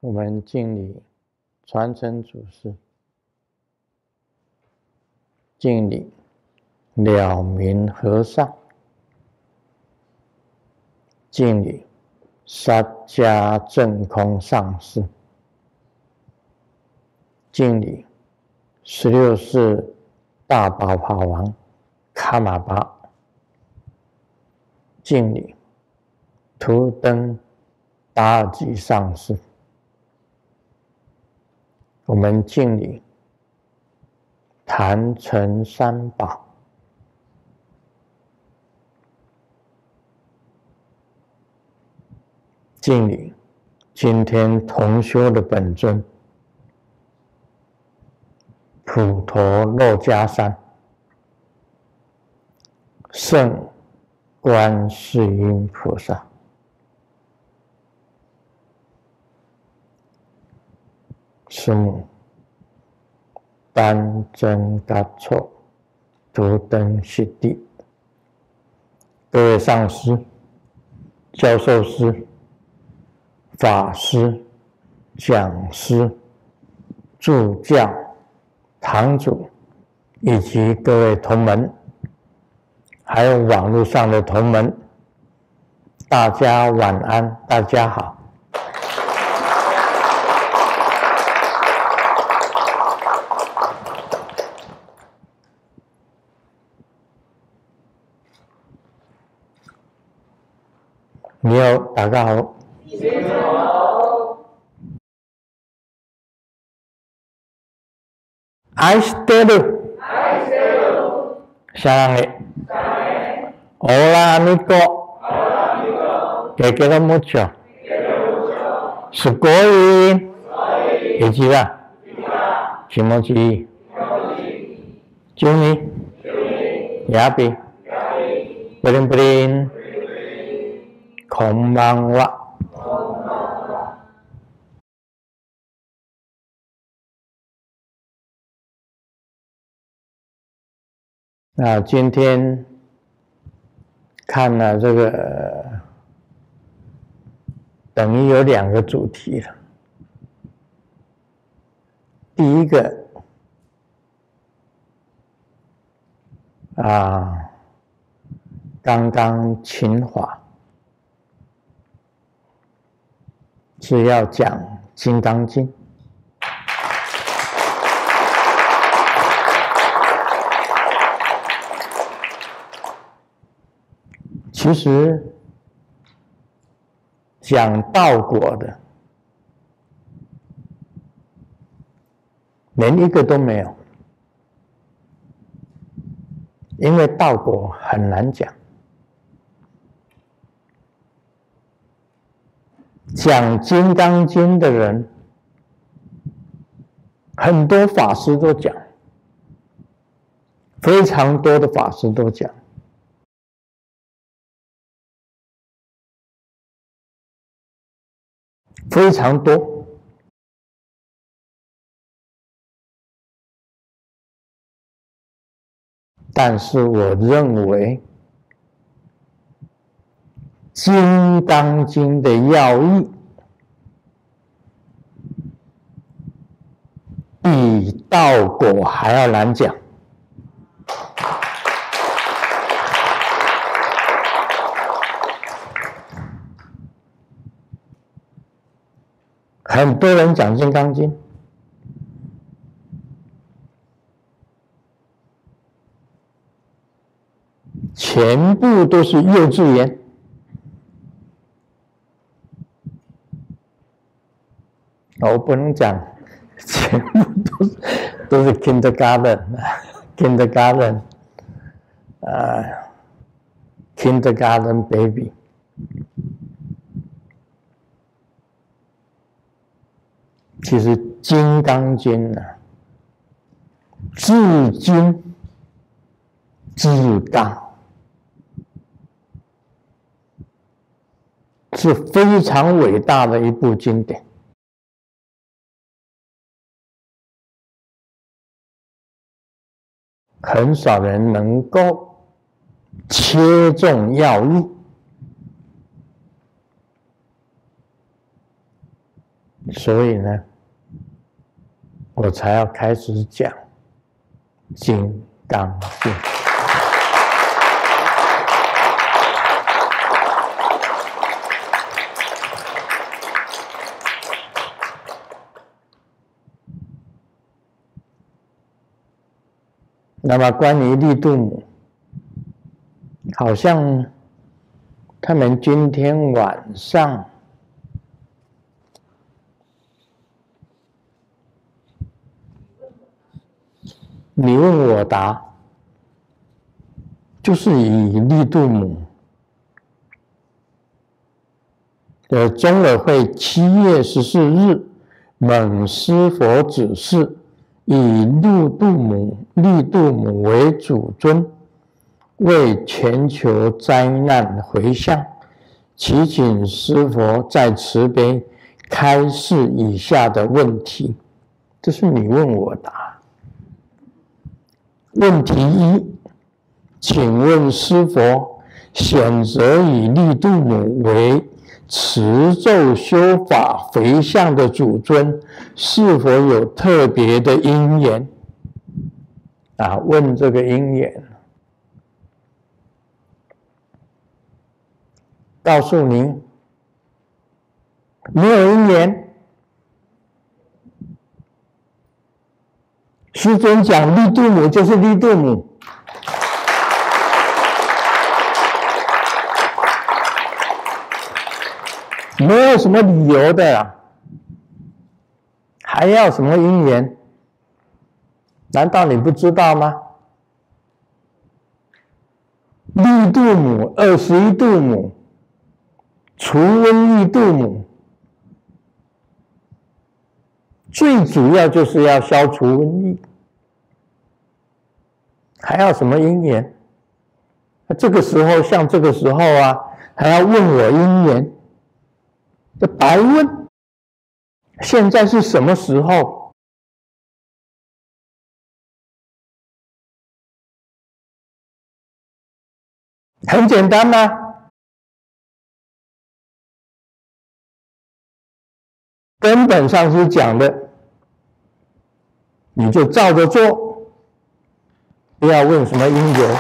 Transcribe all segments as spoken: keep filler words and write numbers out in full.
我们敬礼传承祖师，敬礼了明和尚，敬礼萨迦正空上师，敬礼十六世大宝法王卡玛巴，敬礼图登达尔吉上师。我们敬礼坛城三宝，敬礼今天同修的本尊普陀珞珈山圣观世音菩萨。师母丹真嘎措图登悉地，各位上师、教授师、法师、讲师、助教、堂主以及各位同门，还有网络上的同门，大家晚安，大家好。你好，大家好。你好。愛してる。愛してる。Sarangi. Sarangi. Hola amigo. Hola amigo. Te quiero mucho. Te quiero mucho. Sugoi. Sugoi. Ichiwa. Ichiwa. Kimochi. Kimochi. Juni. Juni. Yapi. Yapi. Brin brin. こんばんは。那今天看了这个，等于有两个主题了。第一个啊，刚刚清华是要讲《金刚经》，其实讲道果的连一个都没有，因为道果很难讲。讲《金刚经》的人，很多法师都讲，非常多的法师都讲，非常多。但是我认为，《金刚经》的要义比道果还要难讲。很多人讲《金刚经》，全部都是幼稚园。我不能讲全部都是都是 kindergarten kindergarten 啊 kindergarten baby。其实《金刚经》呢，至今至刚，是非常伟大的一部经典。很少人能够切中要义。 所以呢，我才要开始讲《金刚经》。那么关于利度母，好像他们今天晚上你问我答，就是以利度母的中耳会七月十四日，蒙师佛指示，以利度母、利度母为主尊，为全球灾难回向，祈请师佛在慈悲开示以下的问题。这是你问我答。问题一，请问师佛，选择以利度母为持咒修法回向的主尊，是否有特别的因缘？啊，问这个因缘，告诉您，没有因缘。师尊讲利度母就是利度母，没有什么理由的啊，还要什么因缘？难道你不知道吗？利度母、二十一度母、除瘟疫度母，最主要就是要消除瘟疫，还要什么因缘？这个时候，像这个时候啊，还要问我因缘，这白问。现在是什么时候？很简单吗？根本上是讲的，你就照着做，不要问什么因由。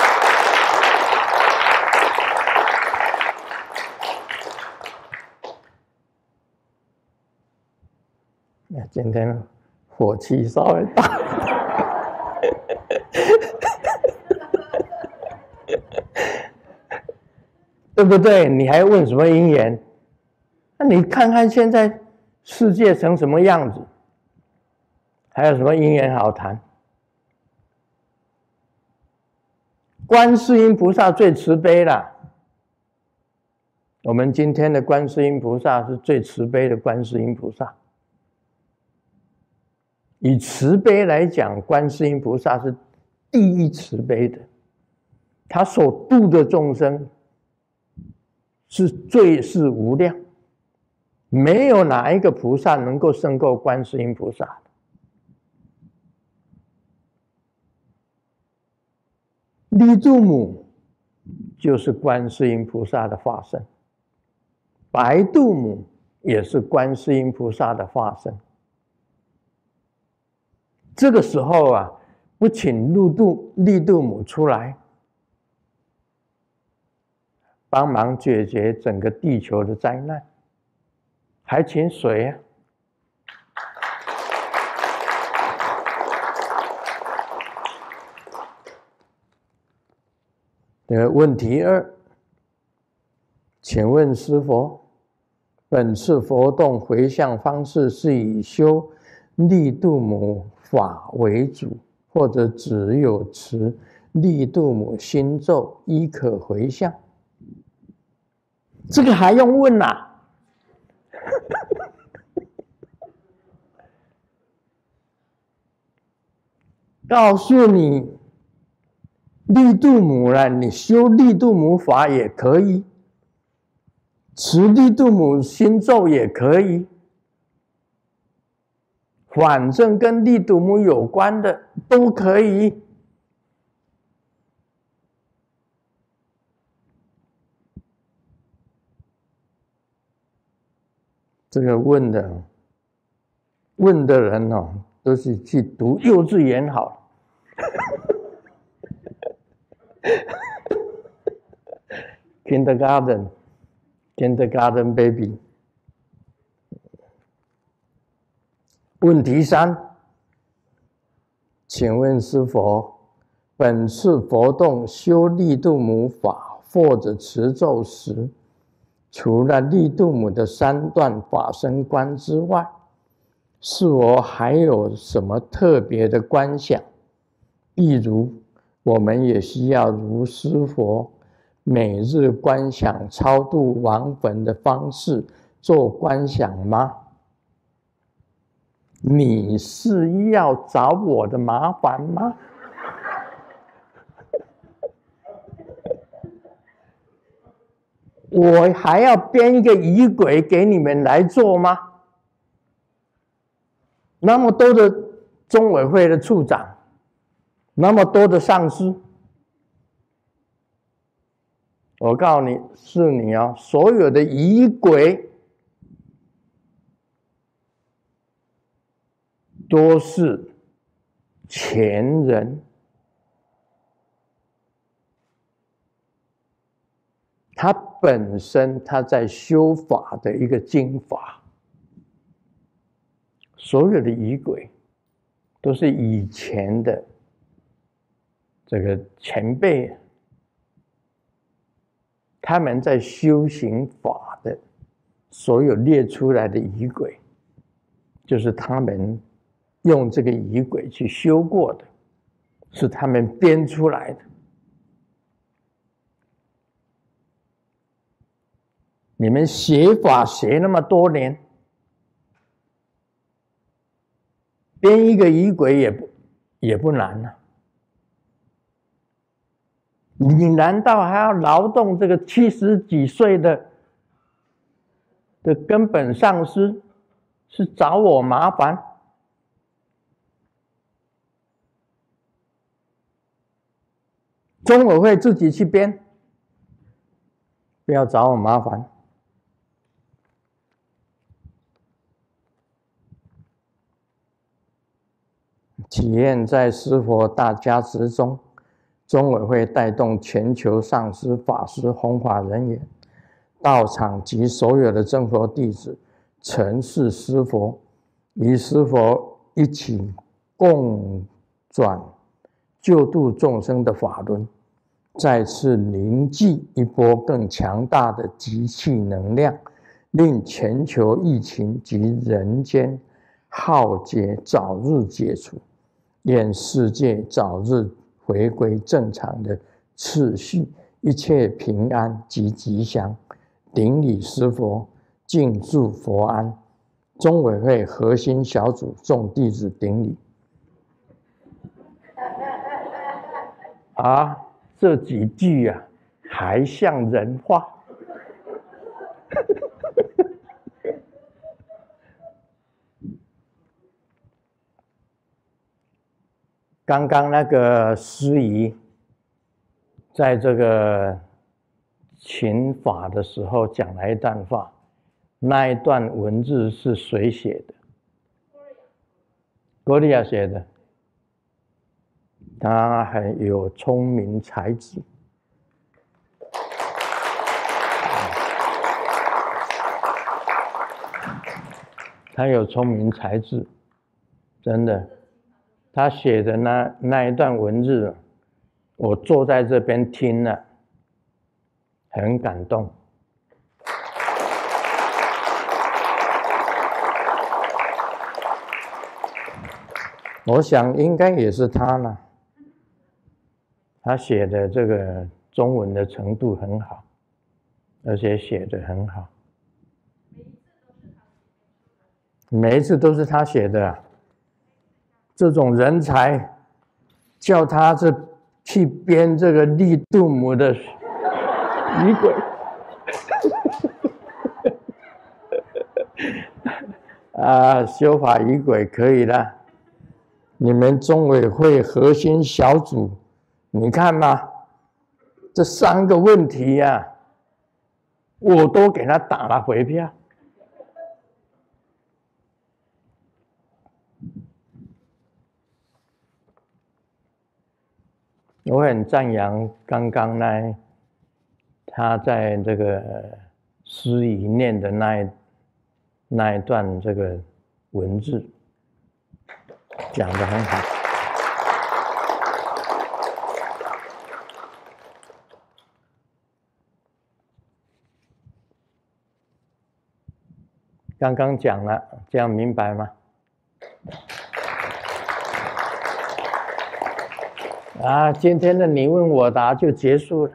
今天火气稍微大，对不对？你还问什么因缘？那你看看现在世界成什么样子，还有什么因缘好谈？观世音菩萨最慈悲了，我们今天的观世音菩萨是最慈悲的观世音菩萨。以慈悲来讲，观世音菩萨是第一慈悲的，他所度的众生是最是无量，没有哪一个菩萨能够胜过观世音菩萨。利度母就是观世音菩萨的化身，白度母也是观世音菩萨的化身。这个时候啊，不请利度利度母出来帮忙解决整个地球的灾难，还请谁啊？的问题二，请问师佛，本次活动回向方式是以修利度母法为主，或者只有持利度母心咒亦可回向？这个还用问啊？告诉你，利度母了，你修利度母法也可以，持利度母心咒也可以，反正跟利度母有关的都可以。这个问的问的人哦，都是去读幼稚园好。kindergarten kindergarten baby。问题三，请问师佛，本次活动修利度母法或者持咒时，除了利度母的三段法身观之外，是否还有什么特别的观想？例如，我们也需要如师佛每日观想超度亡魂的方式做观想吗？你是要找我的麻烦吗？我还要编一个仪轨给你们来做吗？那么多的中委会的处长，那么多的上司，我告诉你，是你哦，所有的仪轨都是前人，他本身他在修法的一个经法，所有的仪轨都是以前的这个前辈，他们在修行法的所有列出来的仪轨，就是他们用这个仪轨去修过的，是他们编出来的。你们学法学那么多年，编一个仪轨也不也不难啊。你难道还要劳动这个七十几岁的的根本上师，是找我麻烦？中委会自己去编，不要找我麻烦。体验在师佛大加持中，中委会带动全球上师、法师、弘法人员、道场及所有的真佛弟子，承事师佛，与师佛一起共转救度众生的法轮，再次凝聚一波更强大的集气能量，令全球疫情及人间浩劫早日解除，愿世界早日回归正常的次序，一切平安及吉祥。顶礼师佛，敬祝佛安。中委会核心小组众弟子顶礼。啊，这几句啊，还像人话。刚刚那个师姨，在这个请法的时候讲了一段话，那一段文字是谁写的？歌利亚写的。他很有聪明才智，他有聪明才智，真的。他写的那那一段文字，我坐在这边听了，很感动。我想应该也是他呢。他写的这个中文的程度很好，而且写得很好。每一次都是他写的啊，这种人才，叫他这去编这个利度母的仪轨，啊，修法仪轨可以了。你们中委会核心小组，你看嘛，这三个问题呀、啊，我都给他打了回票。 我很赞扬刚刚那他在这个诗语念的那一那一段这个文字，讲得很好。刚刚讲了，这样明白吗？啊，今天的你问我答就结束了。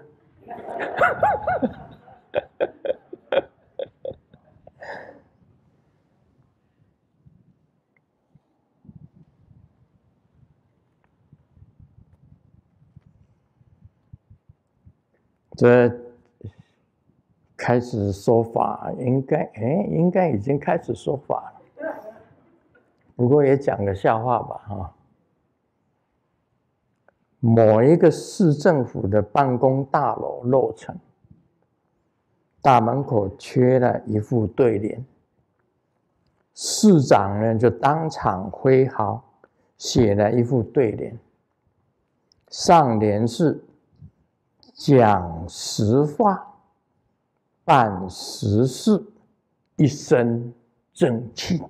这开始说法，应该哎，应该已经开始说法了。不过也讲个笑话吧，哈。某一个市政府的办公大楼落成，大门口缺了一副对联，市长呢就当场挥毫写了一副对联，上联是讲实话，办实事，一身正气，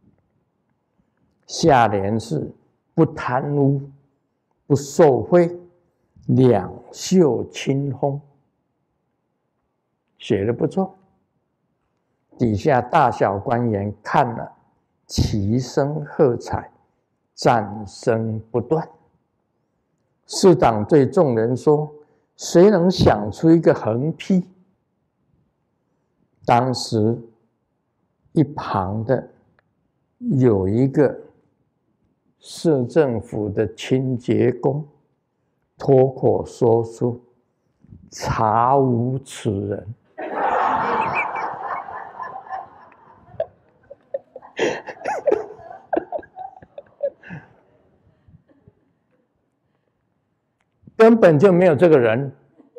下联是不贪污，不受贿，两袖清风，写得不错。底下大小官员看了，齐声喝彩，赞声不断。市长对众人说：“谁能想出一个横批？”当时一旁的有一个市政府的清洁工脱口说出：“查无此人。”根本就没有这个人。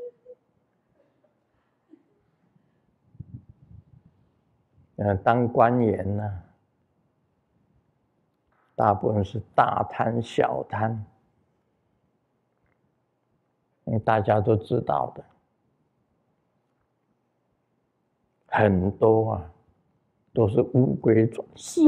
嗯，当官员呢、啊，大部分是大贪小贪，大家都知道的，很多啊，都是乌龟转世。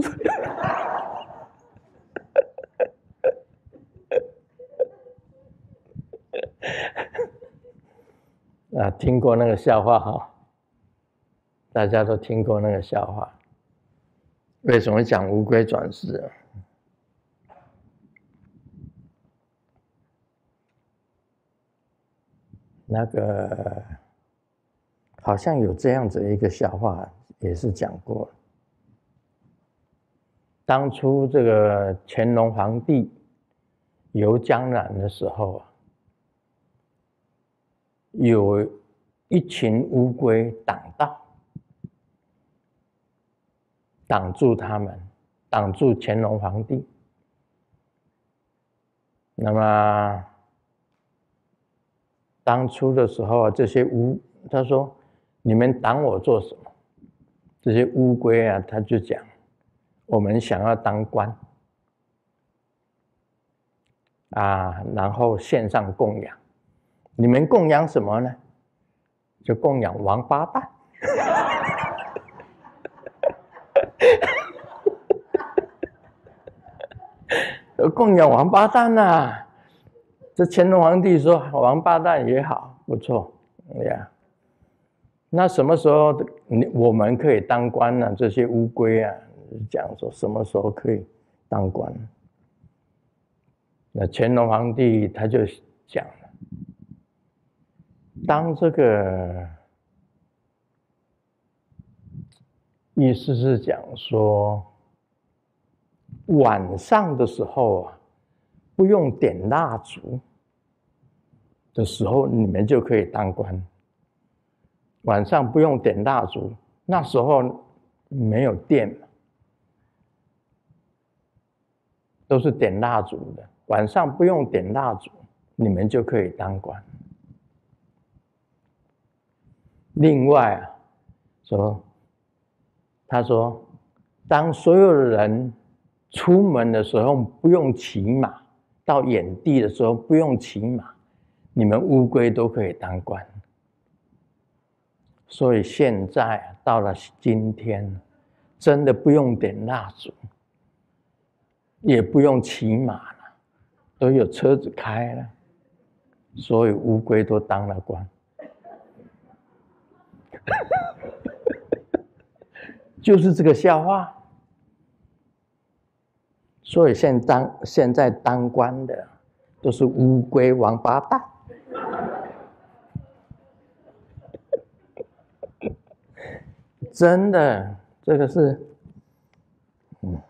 啊，听过那个笑话哈？大家都听过那个笑话。为什么讲乌龟转世啊？那个好像有这样子一个笑话，也是讲过。当初这个乾隆皇帝游江南的时候啊，有一群乌龟挡道，挡住他们，挡住乾隆皇帝。那么当初的时候，这些乌他说：“你们挡我做什么？”这些乌龟啊，他就讲：“我们想要当官啊，然后献上供养。你们供养什么呢？就供养王八蛋。”供养王八蛋啊！这乾隆皇帝说：“王八蛋也好，不错呀。”那什么时候我们可以当官呢？这些乌龟啊，讲说什么时候可以当官？那乾隆皇帝他就讲了，当这个意思是讲说，晚上的时候啊，不用点蜡烛的时候，你们就可以当官。晚上不用点蜡烛，那时候没有电嘛，都是点蜡烛的。晚上不用点蜡烛，你们就可以当官。另外啊，说他说，当所有的人出门的时候不用骑马，到野地的时候不用骑马， 你们乌龟都可以当官。所以现在到了今天，真的不用点蜡烛，也不用骑马了，都有车子开了，所以乌龟都当了官。就是这个笑话。所以现当现在当官的都是乌龟王八蛋。真的，这个是，嗯，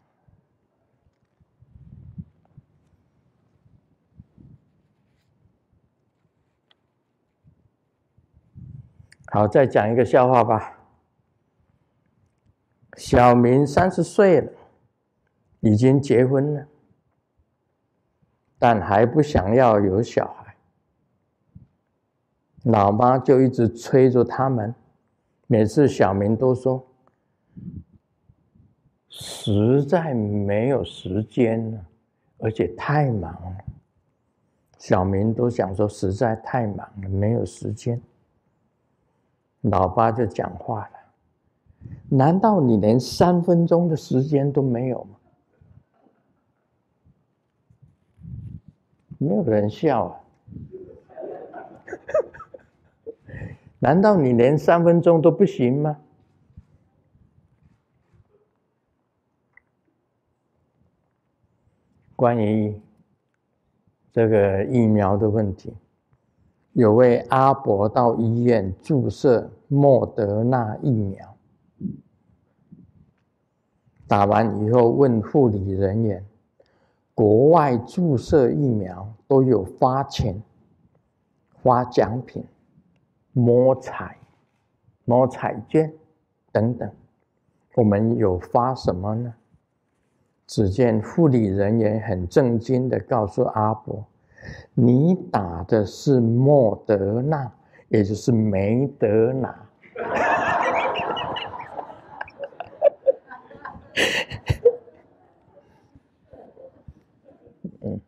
好，再讲一个笑话吧。小明三十岁了，已经结婚了，但还不想要有小孩。老妈就一直催着他们，每次小明都说实在没有时间了，而且太忙了。小明都想说实在太忙了，没有时间。老爸就讲话了，难道你连三分钟的时间都没有吗？没有人笑啊。难道你连三分钟都不行吗？关于这个疫苗的问题，有位阿伯到医院注射莫德纳疫苗，打完以后问护理人员，国外注射疫苗都有发钱、发奖品、摸彩、摸彩券等等，我们有发什么呢？只见护理人员很震惊地告诉阿伯，你打的是莫德纳，也就是没得拿。嗯，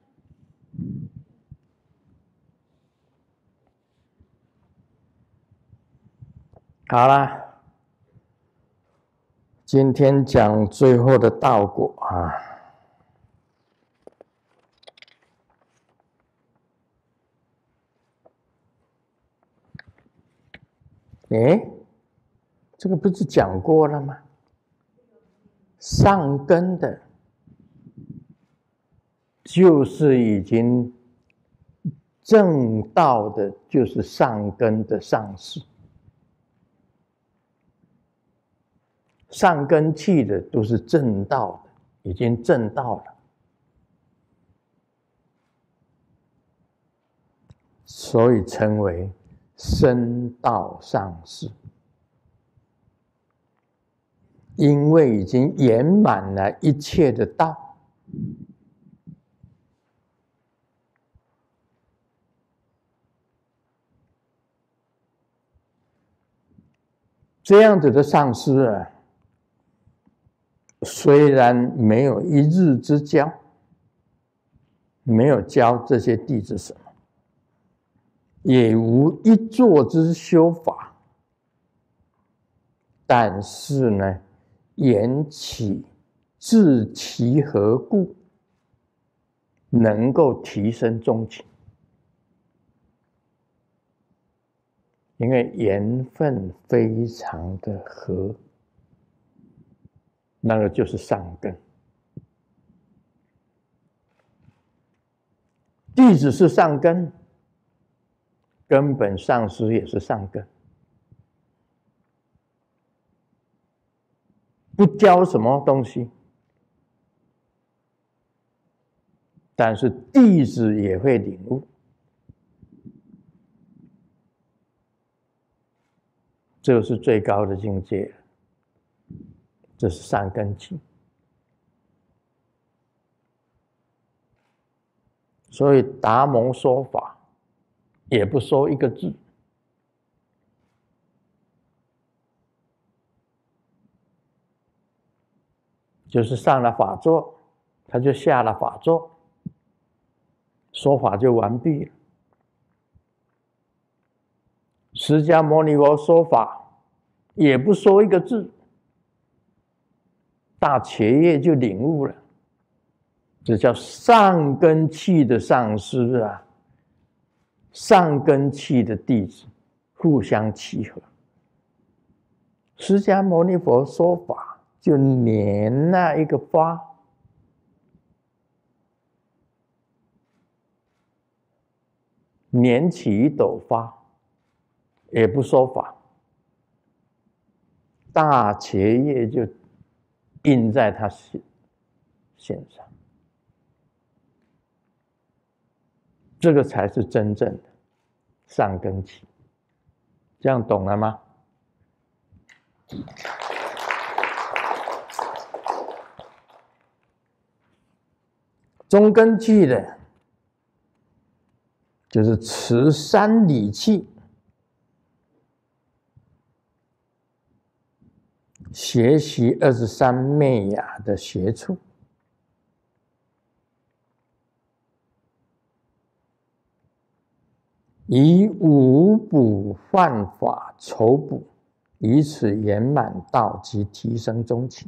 好啦，今天讲最后的道果啊。诶，这个不是讲过了吗？上根的，就是已经正道的，就是上根的上士。上根器的都是正道的，已经正道了，所以称为升道上士。因为已经圆满了一切的道，这样子的上师啊，虽然没有一日之教，没有教这些弟子什么，也无一坐之修法，但是呢，言起自其何故，能够提升中情。因为缘分非常的合，那个就是上根。弟子是上根，根本上师也是上根。不教什么东西，但是弟子也会领悟。这个是最高的境界，这是上根器。所以达摩说法也不说一个字，就是上了法座，他就下了法座，说法就完毕了。 释迦牟尼佛说法，也不说一个字，大伽叶就领悟了，这叫上根器的上师啊，上根器的弟子互相契合。释迦牟尼佛说法，就拈那一个花，拈起一朵花，也不说法，大伽叶就印在他线上，这个才是真正的上根器。这样懂了吗？中根器的，就是持三理器，学习二十三昧雅的学处，以五补换法筹补，以此圆满道及提升中期。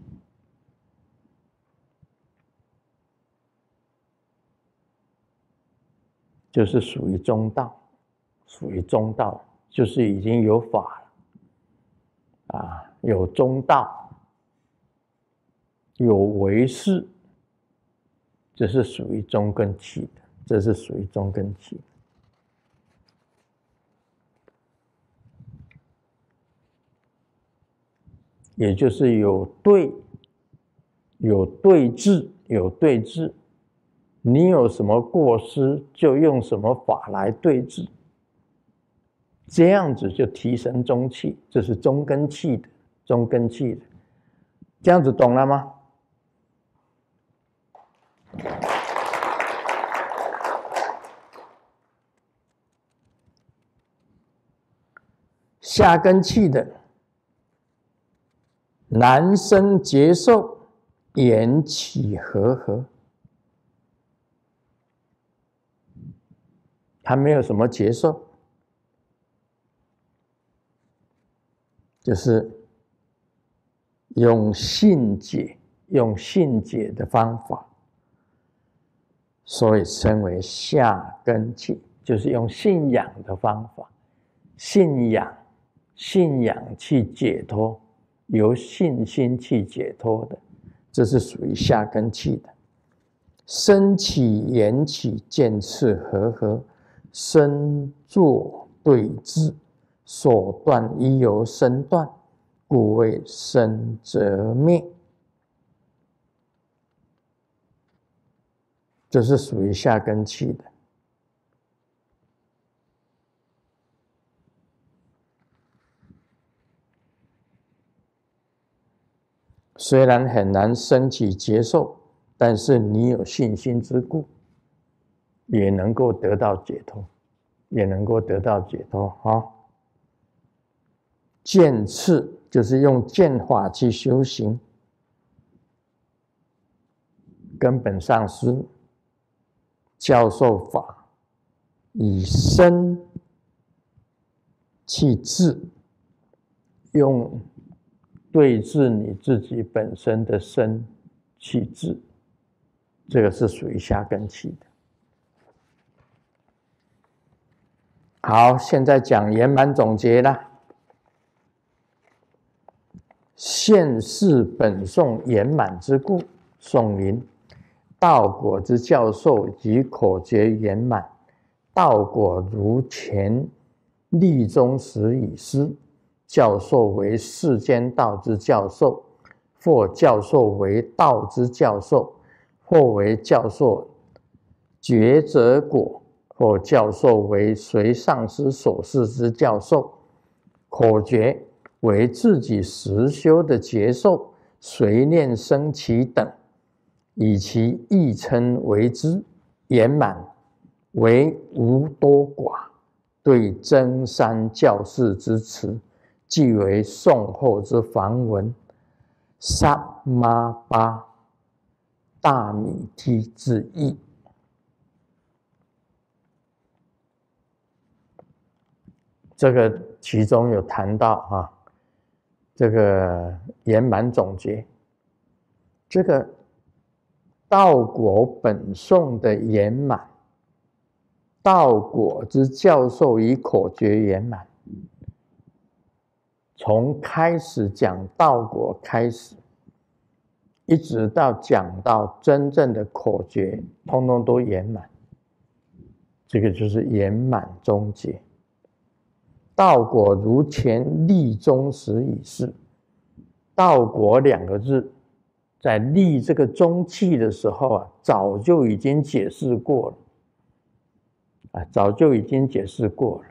就是属于中道，属于中道，就是已经有法了，啊，有中道，有唯识，这是属于中根器的，这是属于中根器的。也就是有对，有对治，有对治。你有什么过失，就用什么法来对治，这样子就提升中气，这是中根器的，中根器的，这样子懂了吗？下根器的，男生结受，缘起和合。他没有什么结受，就是用信解，用信解的方法，所以称为下根器，就是用信仰的方法，信仰，信仰去解脱，由信心去解脱的，这是属于下根器的。身起缘起，渐次和合。身作对治，所断亦由身断，故谓身则灭。这是属于下根器的。虽然很难升起接受，但是你有信心之故，也能够得到解脱，也能够得到解脱啊！渐次就是用渐法去修行，根本上师教授法，以身去治，用对治你自己本身的身去治，这个是属于下根器的。好，现在讲圆满总结了。现世本颂圆满之故，颂云：道果之教授及口诀圆满，道果如前立中时已失，教授为世间道之教授，或教授为道之教授，或为教授抉择果，或教授为随上师所示之教授，口诀为自己实修的节受，随念生起等，以其义称为之圆满，为无多寡，对真三教示之词，即为颂后之梵文萨玛巴大米提之意。 这个其中有谈到啊，这个圆满总结，这个道果本颂的圆满，道果之教授以口诀圆满，从开始讲道果开始，一直到讲到真正的口诀，通通都圆满。这个就是圆满终结。道果如前立中时已是，道果两个字，在立这个中气的时候啊，早就已经解释过了，啊，早就已经解释过了。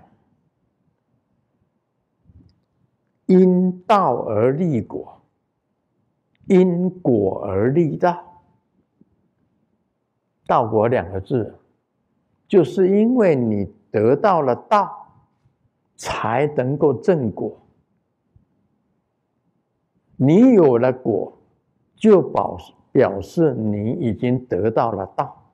因道而立果，因果而立道。道果两个字，就是因为你得到了道，才能够证果。你有了果，就表表示你已经得到了道，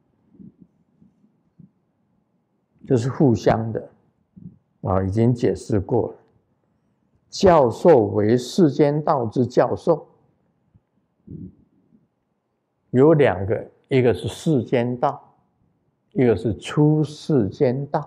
这是互相的啊，已经解释过了。教授为世间道之教授，有两个，一个是世间道，一个是出世间道。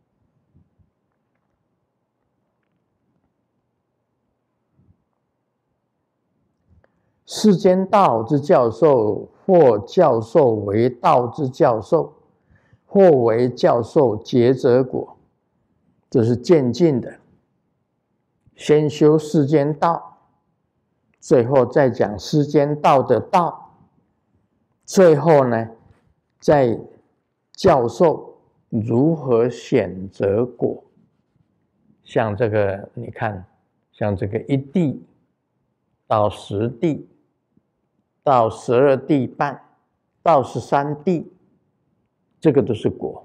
世间道之教授，或教授为道之教授，或为教授结者果，这是渐进的。先修世间道，最后再讲世间道的道，最后呢，再教授如何选择果。像这个，你看，像这个一地到十地，到十二地半，到十三地，这个都是果。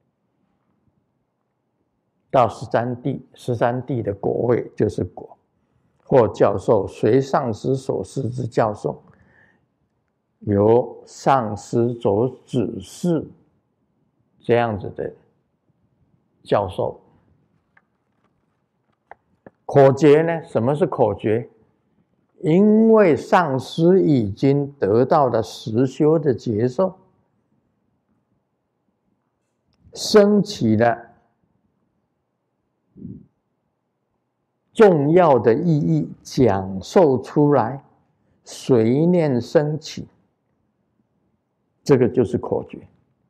到十三地，十三地的果位就是果。或教授随上师所示之教授，由上师所指示这样子的教授。口诀呢？什么是口诀？因为上师已经得到了实修的接受，升起了重要的意义，讲授出来，随念升起，这个就是口诀。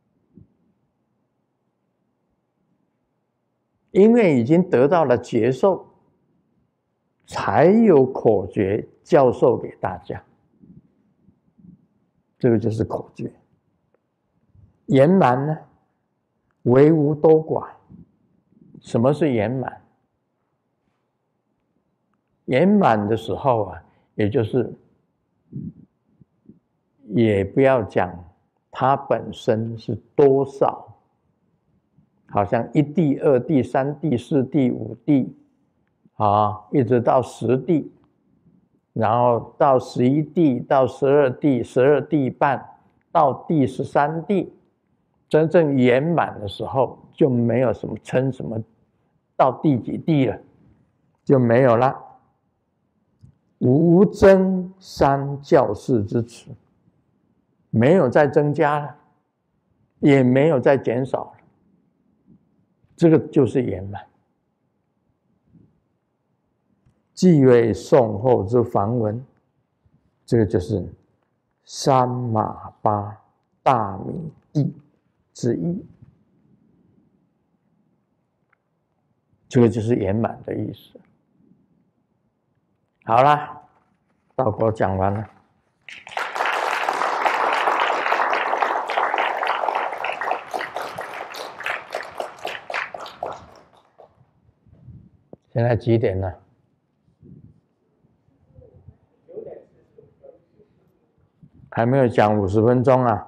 因为已经得到了接受，才有口诀教授给大家，这个就是口诀。圆满呢，为无多寡。什么是圆满？圆满的时候啊，也就是也不要讲它本身是多少，好像一地、二地、三地、四地、五地啊，一直到十地，然后到十一地，到十二地、十二地半，到第十三地，真正圆满的时候，就没有什么称什么到第几地了，就没有了。无增三教士之词，没有再增加了，也没有再减少了，这个就是圆满。既为宋后之梵文，这个就是三马八大米地之意，这个就是圆满的意思。好啦，道果讲完了。现在几点了？还没有讲五十分钟啊。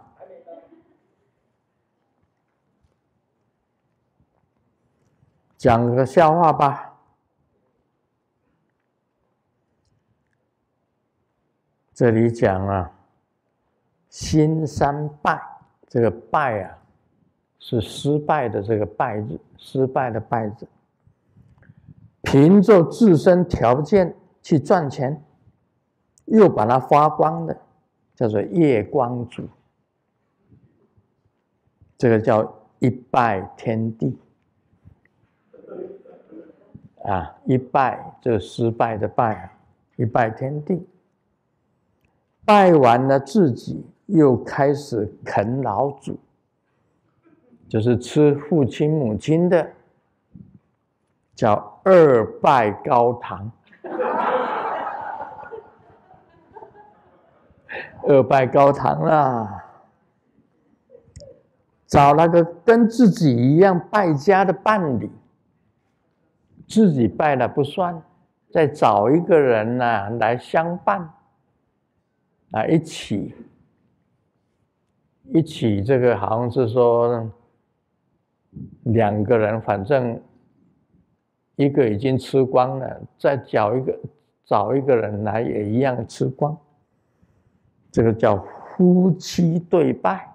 讲个笑话吧。这里讲啊，新三败，这个败啊，是失败的这个败字，失败的败字。 凭着自身条件去赚钱，又把它发光的，叫做夜光族。这个叫一拜天地啊，一拜这个失败的败啊，一拜天地。拜完了自己，又开始啃老主，就是吃父亲母亲的，叫二拜高堂。二拜高堂啦，找那个跟自己一样败家的伴侣，自己败了不算，再找一个人啊来相伴，啊一起一起这个好像是说两个人，反正一个已经吃光了，再找一个找一个人来也一样吃光，这个叫夫妻对拜。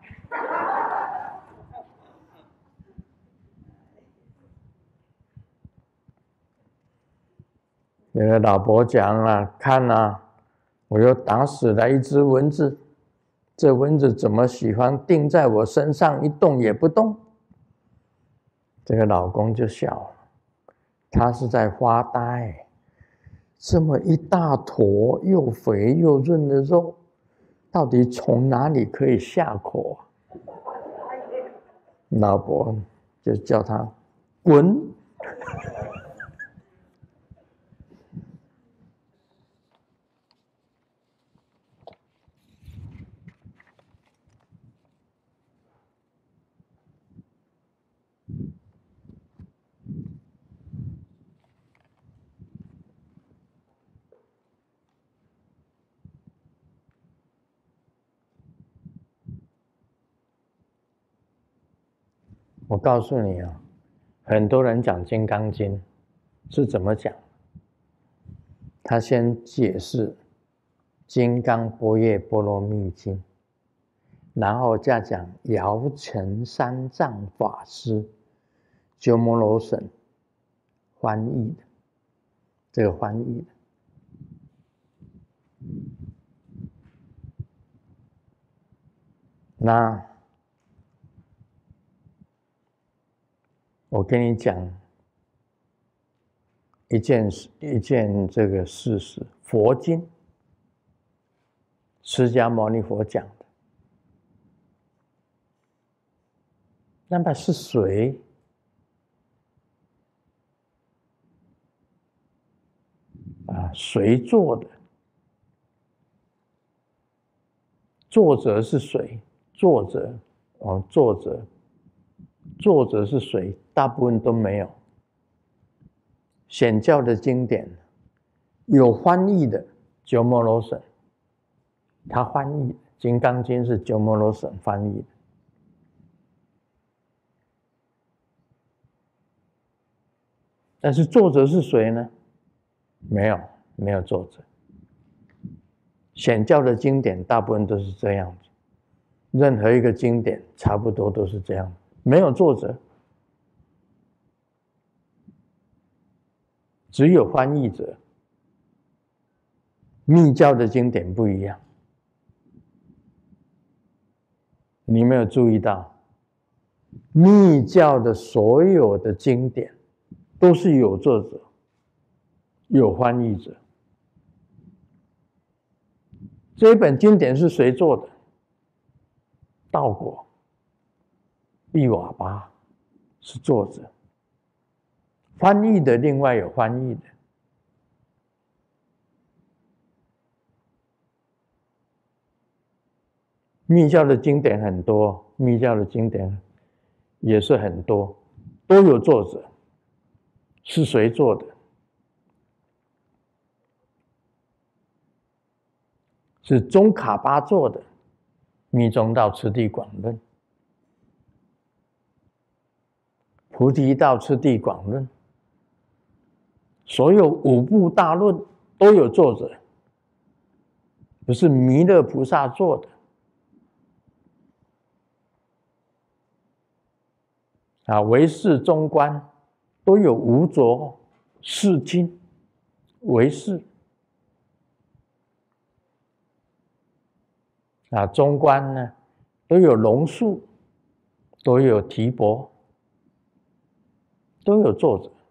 有个老婆讲啊，看啊，我又打死了一只蚊子，这蚊子怎么喜欢定在我身上一动也不动？这个老公就笑了，他是在发呆。这么一大坨又肥又润的肉，到底从哪里可以下口啊？老婆就叫他滚。我告诉你啊，很多人讲《金刚经》是怎么讲？他先解释《金刚般若波罗蜜经》，然后再讲姚承三藏法师鸠摩罗什翻译的，这个翻译的。那我跟你讲一件一件这个事实，佛经，释迦牟尼佛讲的，那么是谁啊？谁做的？作者是谁？作者哦，作者，作者是谁？大部分都没有。显教的经典有翻译的，鸠摩罗什，他翻译的《金刚经》是鸠摩罗什翻译的。但是作者是谁呢？没有，没有作者。显教的经典大部分都是这样子，任何一个经典差不多都是这样，没有作者，只有翻译者。密教的经典不一样，你没有注意到，密教的所有的经典都是有作者，有翻译者。这一本经典是谁做的？道果、毕瓦巴是作者，翻译的另外有翻译的。密教的经典很多，密教的经典也是很多，都有作者，是谁做的？是宗喀巴做的《密宗道次第广论》，《菩提道次第广论》，所有五部大论都有作者，不是弥勒菩萨做的。啊，唯识中观都有无着， 释经为释啊，中观呢都有龙树，都有提婆，都有作者。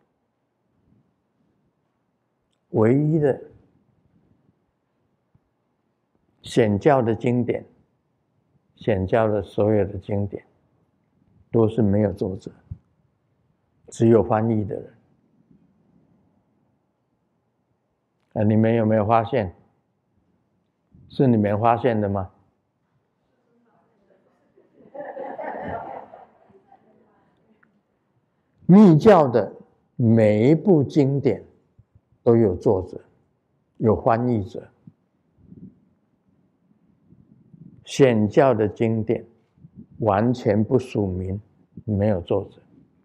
唯一的显教的经典，显教的所有的经典都是没有作者，只有翻译的人。啊，你们有没有发现？是你们发现的吗？密教的每一部经典都有作者，有翻译者。显教的经典完全不署名，没有作者。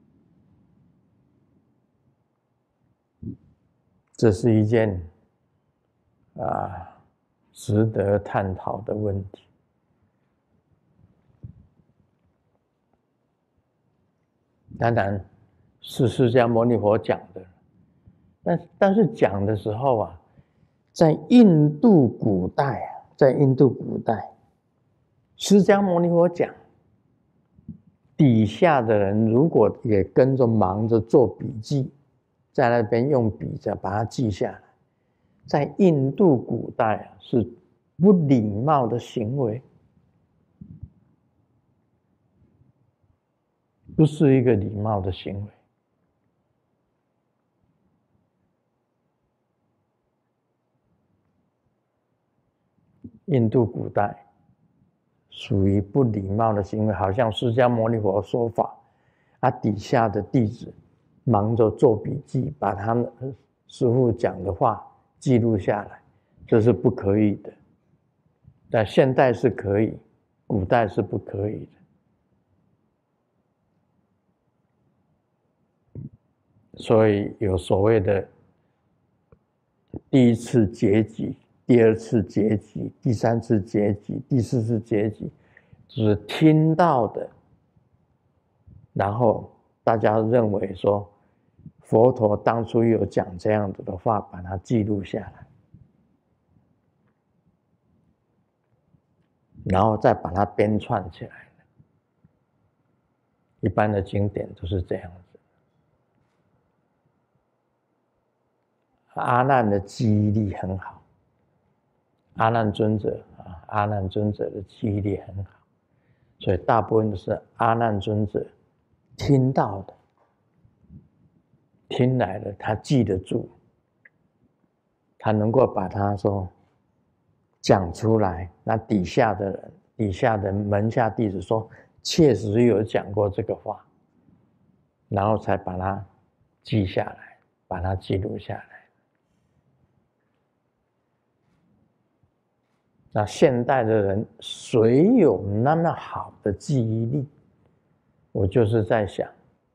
这是一件啊值得探讨的问题。当然是释迦牟尼佛讲的，但但是讲的时候啊，在印度古代啊，在印度古代，释迦牟尼佛讲，底下的人如果也跟着忙着做笔记，在那边用笔着把它记下来，在印度古代啊是不礼貌的行为，不是一个礼貌的行为。印度古代属于不礼貌的行为，好像释迦牟尼佛说法，啊，底下的弟子忙着做笔记，把他们师父讲的话记录下来，这是不可以的。在现代是可以，古代是不可以的。所以有所谓的第一次结集、第二次结集、第三次结集、第四次结集，就是听到的，然后大家认为说佛陀当初有讲这样子的话，把它记录下来，然后再把它编串起来。一般的经典都是这样子。阿难的记忆力很好，阿难尊者啊，阿难尊者的记忆力很好，所以大部分都是阿难尊者听到的，听来了，他记得住，他能够把它说讲出来，那底下的人、底下的门下弟子说，确实有讲过这个话，然后才把它记下来，把它记录下来。那现代的人谁有那么好的记忆力？我就是在想，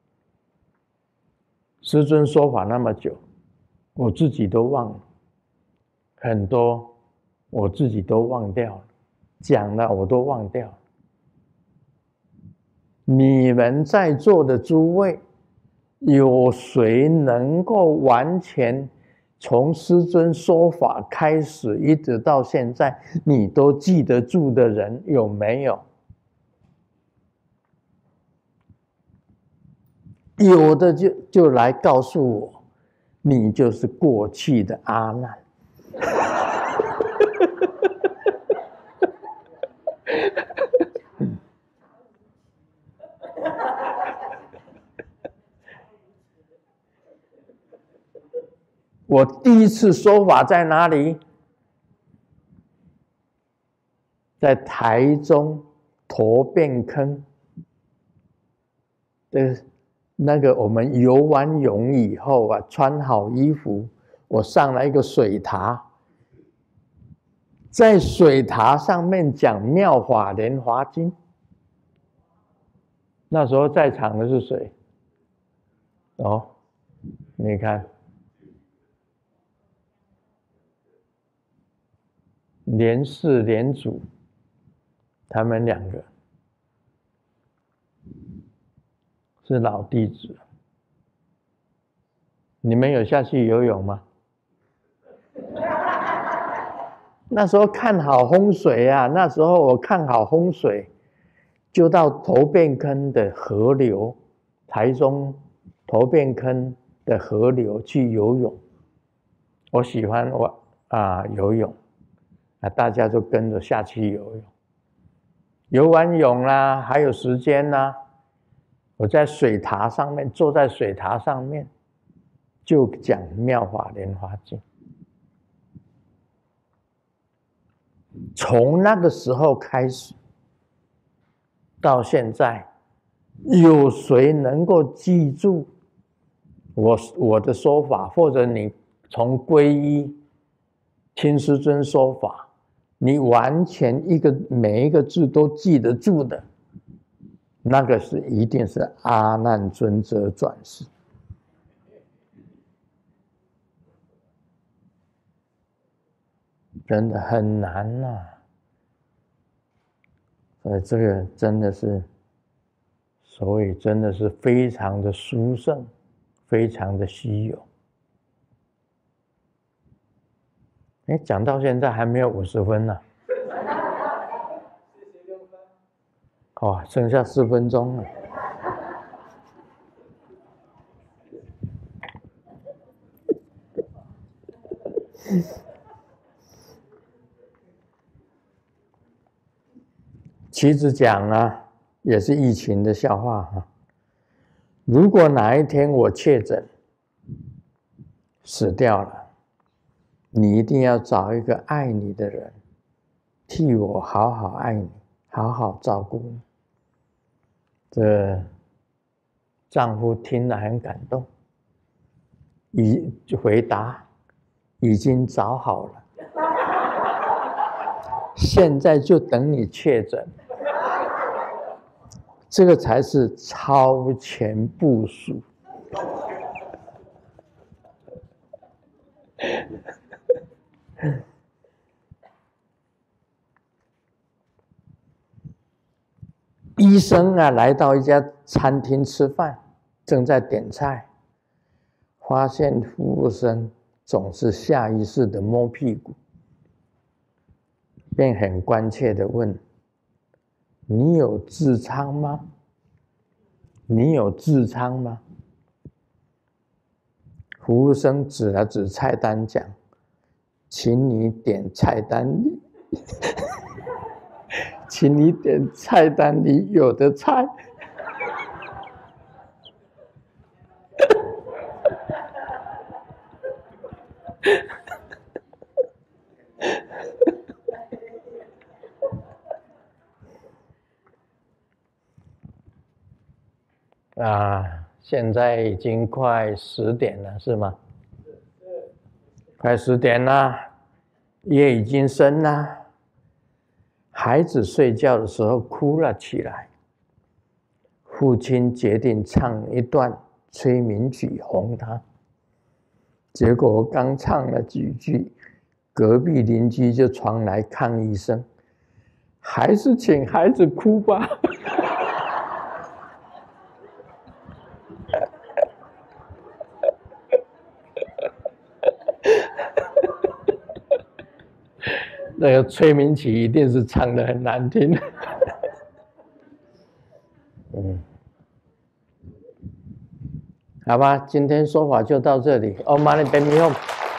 师尊说法那么久，我自己都忘了很多，我自己都忘掉了，讲了我都忘掉了。你们在座的诸位，有谁能够完全从师尊说法开始一直到现在，你都记得住的人有没有？有的就就来告诉我，你就是过去的阿难。我第一次说法在哪里？在台中驼变坑的那个我们游完泳以后啊，穿好衣服，我上来一个水塔，在水塔上面讲《妙法莲华经》。那时候在场的是谁？哦，你看，莲氏、莲祖，他们两个是老弟子。 你们有下去游泳吗？那时候看好风水啊，那时候我看好风水，就到头汴坑的河流，台中头汴坑的河流去游泳。我喜欢我啊游泳，啊大家就跟着下去游泳。游完泳啦，还有时间啦，我在水塔上面坐在水塔上面，就讲《妙法莲华经》。从那个时候开始到现在，有谁能够记住我我的说法，或者你从皈依听师尊说法，你完全一个每一个字都记得住的，那个是一定是阿难尊者转世。真的很难呐、啊，所以这个真的是，所以真的是非常的殊胜，非常的稀有。哎，讲到现在还没有五十分呢、啊，哦，剩下四分钟了。其实讲啊，也是疫情的笑话哈。如果哪一天我确诊死掉了，你一定要找一个爱你的人，替我好好爱你，好好照顾你。这丈夫听了很感动，已回答已经找好了，现在就等你确诊。这个才是超前部署。医生啊，来到一家餐厅吃饭，正在点菜，发现服务生总是下意识的摸屁股，便很关切的问：“你有痔疮吗？你有痔疮吗？”服务生指了指菜单讲：“请你点菜单里，请你点菜单里有的菜。”啊，现在已经快十点了，是吗？快十点了，夜已经深了。孩子睡觉的时候哭了起来，父亲决定唱一段催眠曲哄他。结果刚唱了几句，隔壁邻居就传来抗议声：“还是请孩子哭吧。”那个催眠曲一定是唱得很难听。嗯，好吧，今天说法就到这里。Om Mani Padme Hum。